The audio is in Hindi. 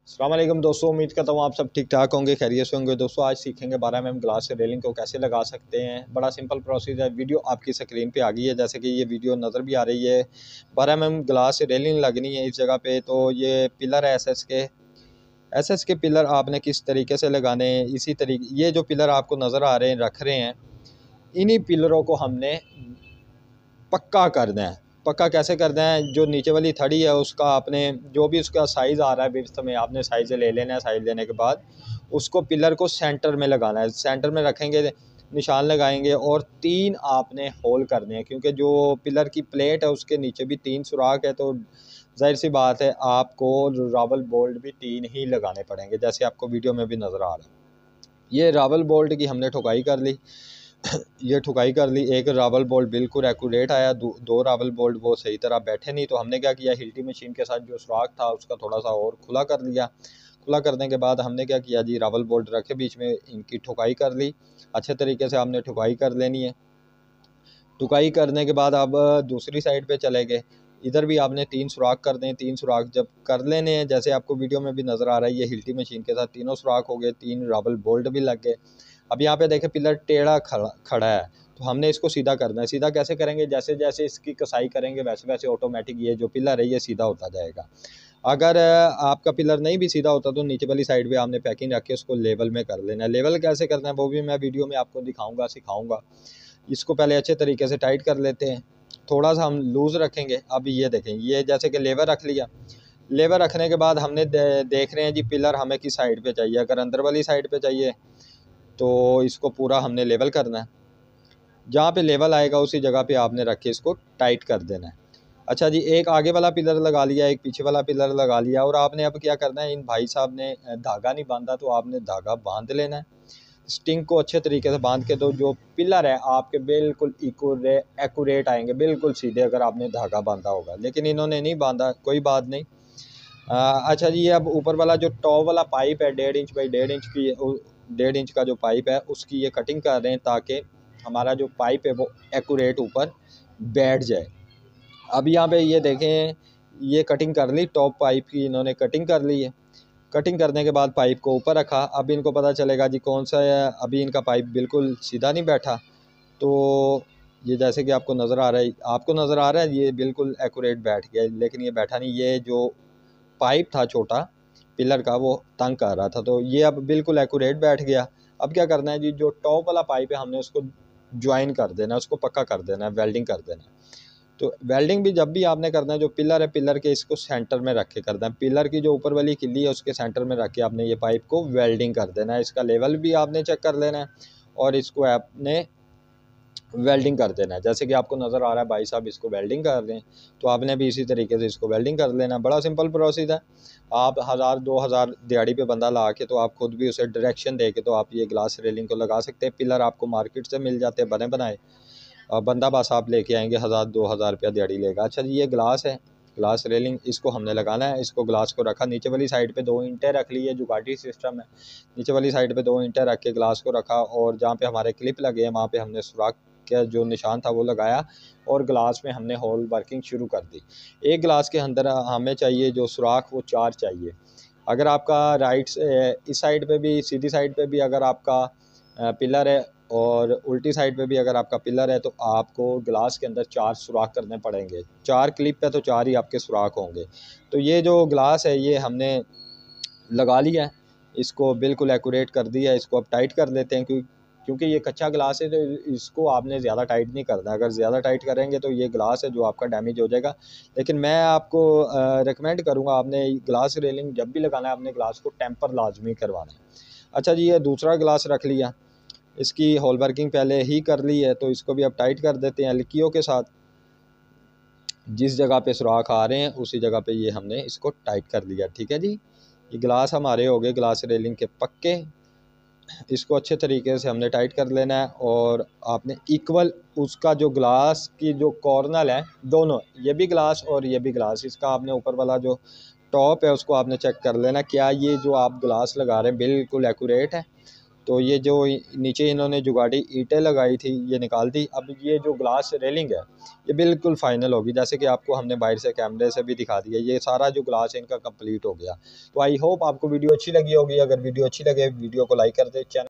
अस्सलाम वालेकुम दोस्तों, उम्मीद करता हूँ आप सब ठीक ठाक होंगे, खैरियत से होंगे। दोस्तों आज सीखेंगे 12 mm ग्लास से रेलिंग को कैसे लगा सकते हैं। बड़ा सिंपल प्रोसेस है। वीडियो आपकी स्क्रीन पे आ गई है, जैसे कि ये वीडियो नज़र भी आ रही है। 12 mm ग्लास से रेलिंग लगनी है इस जगह पे। तो ये पिलर है एसएस के पिलर आपने किस तरीके से लगाने हैं, इसी तरीके ये जो पिलर आपको नज़र आ रहे हैं रख रहे हैं, इन्हीं पिलरों को हमने पक्का करना है। पक्का कैसे करना है, जो नीचे वाली थड़ी है उसका आपने जो भी उसका साइज़ आ रहा है विड्थ में आपने साइज़ ले लेना है। साइज़ लेने के बाद उसको पिलर को सेंटर में लगाना है। सेंटर में रखेंगे, निशान लगाएंगे और 3 आपने होल करने हैं, क्योंकि जो पिलर की प्लेट है उसके नीचे भी 3 सुराख है। तो जाहिर सी बात है आपको रावल बोल्ट भी 3 ही लगाने पड़ेंगे, जैसे आपको वीडियो में भी नज़र आ रहा है। ये रावल बोल्ट की हमने ठुकाई कर ली। ये ठुकाई कर ली। एक रावल बोल्ट बिल्कुल एक्यूरेट आया, दो रावल बोल्ट वो सही तरह बैठे नहीं। तो हमने क्या किया, हिल्टी मशीन के साथ जो सुराख था उसका थोड़ा सा और खुला कर लिया। खुला करने के बाद हमने क्या किया जी, रावल बोल्ट रखे बीच में, इनकी ठुकाई कर ली। अच्छे तरीके से आपने ठुकाई कर लेनी है। ठुकाई करने के बाद अब दूसरी साइड पे चले गए। इधर भी आपने 3 सुराख कर दें। 3 सुराख जब कर लेने हैं, जैसे आपको वीडियो में भी नज़र आ रहा है, ये हिल्टी मशीन के साथ तीनों सुराख हो गए, 3 रावल बोल्ट भी लग गए। अब यहाँ पे देखें पिलर टेढ़ा खड़ा है, तो हमने इसको सीधा करना है। सीधा कैसे करेंगे, जैसे जैसे इसकी कसाई करेंगे वैसे वैसे ऑटोमेटिक ये जो पिलर है ये सीधा होता जाएगा। अगर आपका पिलर नहीं भी सीधा होता तो नीचे वाली साइड पे आपने पैकिंग रख के उसको लेवल में कर लेना है। लेवल कैसे करना है वो भी मैं वीडियो में आपको दिखाऊंगा, सिखाऊंगा। इसको पहले अच्छे तरीके से टाइट कर लेते हैं। थोड़ा सा हम लूज़ रखेंगे। अब ये देखें, ये जैसे कि लेवर रख लिया। लेवर रखने के बाद हमने देख रहे हैं जी पिलर हमें किस साइड पे चाहिए। अगर अंदर वाली साइड पे चाहिए तो इसको पूरा हमने लेवल करना है। जहाँ पे लेवल आएगा उसी जगह पे आपने रख के इसको टाइट कर देना है। अच्छा जी, एक आगे वाला पिलर लगा लिया, एक पीछे वाला पिलर लगा लिया, और आपने अब क्या करना है, इन भाई साहब ने धागा नहीं बांधा तो आपने धागा बांध लेना है। स्टिंग को अच्छे तरीके से बांध के, तो जो पिलर है आपके बिल्कुल एक्यूरेट आएंगे, बिल्कुल सीधे, अगर आपने धागा बांधा होगा। लेकिन इन्होंने नहीं बांधा, कोई बात नहीं। अच्छा जी, ये अब ऊपर वाला जो टॉप वाला पाइप है 1.5 इंच बाई 1.5 इंच की, 1.5 इंच का जो पाइप है उसकी ये कटिंग कर रहे हैं, ताकि हमारा जो पाइप है वो एक्यूरेट ऊपर बैठ जाए। अब यहाँ पे ये देखें, ये कटिंग कर ली टॉप पाइप की, इन्होंने कटिंग कर ली है। कटिंग करने के बाद पाइप को ऊपर रखा। अब इनको पता चलेगा जी कौन सा है। अभी इनका पाइप बिल्कुल सीधा नहीं बैठा, तो ये जैसे कि आपको नज़र आ रहा है ये बिल्कुल एक्यूरेट बैठ गया, लेकिन ये बैठा नहीं। ये जो पाइप था छोटा पिलर का वो तंग कर रहा था, तो ये अब बिल्कुल एक्यूरेट बैठ गया। अब क्या करना है जी, जो टॉप वाला पाइप है हमने उसको ज्वाइन कर देना है, उसको पक्का कर देना है, वेल्डिंग कर देना है। तो वेल्डिंग भी जब भी आपने करना है, जो पिलर है पिलर के इसको सेंटर में रख के करना है। पिलर की जो ऊपर वाली किल्ली है उसके सेंटर में रख के आपने ये पाइप को वेल्डिंग कर देना है। इसका लेवल भी आपने चेक कर लेना है और इसको आपने वेल्डिंग कर देना है। जैसे कि आपको नज़र आ रहा है भाई साहब इसको वेल्डिंग कर रहे हैं, तो आपने भी इसी तरीके से इसको वेल्डिंग कर लेना। बड़ा सिंपल प्रोसेस है। आप 1000-2000 दिहाड़ी पे बंदा ला के, तो आप खुद भी उसे डायरेक्शन दे के तो आप ये ग्लास रेलिंग को लगा सकते हैं। पिलर आपको मार्केट से मिल जाते हैं बने बनाए, और बंदा बस आप लेके आएंगे, 1000-2000 रुपया दिहाड़ी लेगा। अच्छा जी, ये ग्लास है, ग्लास रेलिंग, इसको हमने लगाना है। इसको ग्लास को रखा, नीचे वाली साइड पे 2 ईंटें रख ली है, जुगाटी सिस्टम है। नीचे वाली साइड पे 2 ईंटें रख के ग्लास को रखा, और जहाँ पे हमारे क्लिप लगे हैं वहाँ पे हमने सुराख का जो निशान था वो लगाया, और ग्लास में हमने होल वर्किंग शुरू कर दी। एक ग्लास के अंदर हमें चाहिए जो सुराख वो 4 चाहिए। अगर आपका राइट इस साइड पे भी, सीधी साइड पे भी अगर आपका पिलर है और उल्टी साइड पे भी अगर आपका पिलर है, तो आपको ग्लास के अंदर 4 सुराख करने पड़ेंगे। 4 क्लिप पे तो 4 ही आपके सुराख होंगे। तो ये जो ग्लास है ये हमने लगा लिया है, इसको बिल्कुल एक्यूरेट कर दिया है। इसको अब टाइट कर लेते हैं, क्योंकि ये कच्चा ग्लास है तो इसको आपने ज़्यादा टाइट नहीं करना। अगर ज़्यादा टाइट करेंगे तो ये ग्लास है जो आपका डैमेज हो जाएगा। लेकिन मैं आपको रिकमेंड करूँगा, आपने ग्लास रेलिंग जब भी लगाना है अपने ग्लास को टेम्पर लाजमी करवाना है। अच्छा जी, ये दूसरा ग्लास रख लिया, इसकी होल वर्किंग पहले ही कर ली है, तो इसको भी अब टाइट कर देते हैं लकीयों के साथ। जिस जगह पे सुराख आ रहे हैं उसी जगह पे ये हमने इसको टाइट कर लिया। ठीक है जी, ये ग्लास हमारे हो गए ग्लास रेलिंग के पक्के। इसको अच्छे तरीके से हमने टाइट कर लेना है, और आपने इक्वल उसका जो ग्लास की जो कॉर्नर है दोनों, ये भी ग्लास और ये भी ग्लास, इसका आपने ऊपर वाला जो टॉप है उसको आपने चेक कर लेना, क्या ये जो आप ग्लास लगा रहे हैं बिल्कुल एक्यूरेट है। तो ये जो नीचे इन्होंने जुगाड़ी ईंटें लगाई थी ये निकाल दी। अब ये जो ग्लास रेलिंग है ये बिल्कुल फाइनल होगी, जैसे कि आपको हमने बाहर से कैमरे से भी दिखा दिया। ये सारा जो ग्लास है इनका कंप्लीट हो गया। तो आई होप आपको वीडियो अच्छी लगी होगी। अगर वीडियो अच्छी लगे वीडियो को लाइक कर दे, चैनल